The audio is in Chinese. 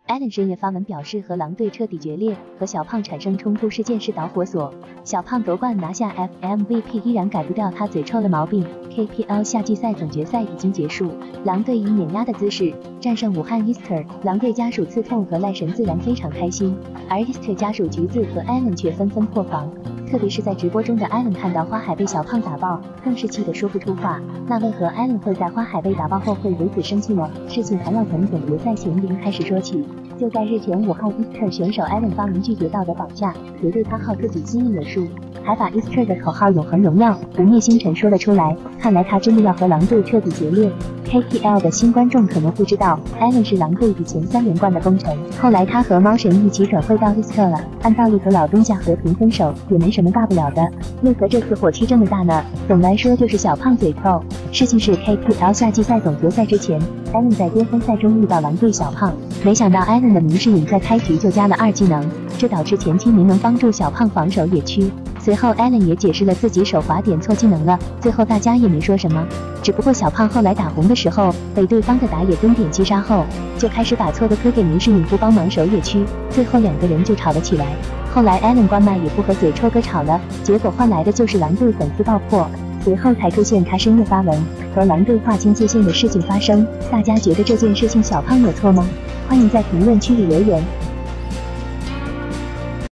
Allen 深夜发文表示和狼队彻底决裂，和小胖产生冲突事件是导火索。小胖夺冠拿下 FMVP 依然改不掉他嘴臭的毛病。KPL 夏季赛总决赛已经结束，狼队以碾压的姿势战胜武汉 Easter， 狼队家属刺痛和赖神自然非常开心，而 Easter 家属橘子和 Allen 却纷纷破防。特别是在直播中的 Allen 看到花海被小胖打爆，更是气得说不出话。那为何 Allen 会在花海被打爆后会如此生气呢？事情还要从总决赛前零开始说起。就在日前，武汉 Easter 选手 Allen 发文拒绝道德绑架，绝对他号自己基因有数，还把 Easter 的口号永恒荣耀不灭星辰说了出来。看来他真的要和狼队彻底决裂。KPL 的新观众可能不知道 ，Allen 是狼队以前3连冠的功臣，后来他和猫神一起转会到 Easter 了。按道理和老东家和平分手也没什么大不了的，为何这次火气这么大呢？总来说就是小胖嘴臭。事情是 KPL 夏季赛总决赛之前 ，Allen 在巅峰赛中遇到狼队小胖，没想到 Allen 的明世隐在开局就加了2技能，这导致前期没能帮助小胖防守野区。随后 Allen 也解释了自己手滑点错技能了，最后大家也没说什么。只不过小胖后来打红的时候，被对方的打野蹲点击杀后，就开始把错的推给明世隐不帮忙守野区，最后2个人就吵了起来。后来 Allen 关麦也不和嘴臭哥吵了，结果换来的就是狼队粉丝爆破，随后才出现他深夜发文和狼队划清界限的事情发生。大家觉得这件事情小胖有错吗？欢迎在评论区里留言。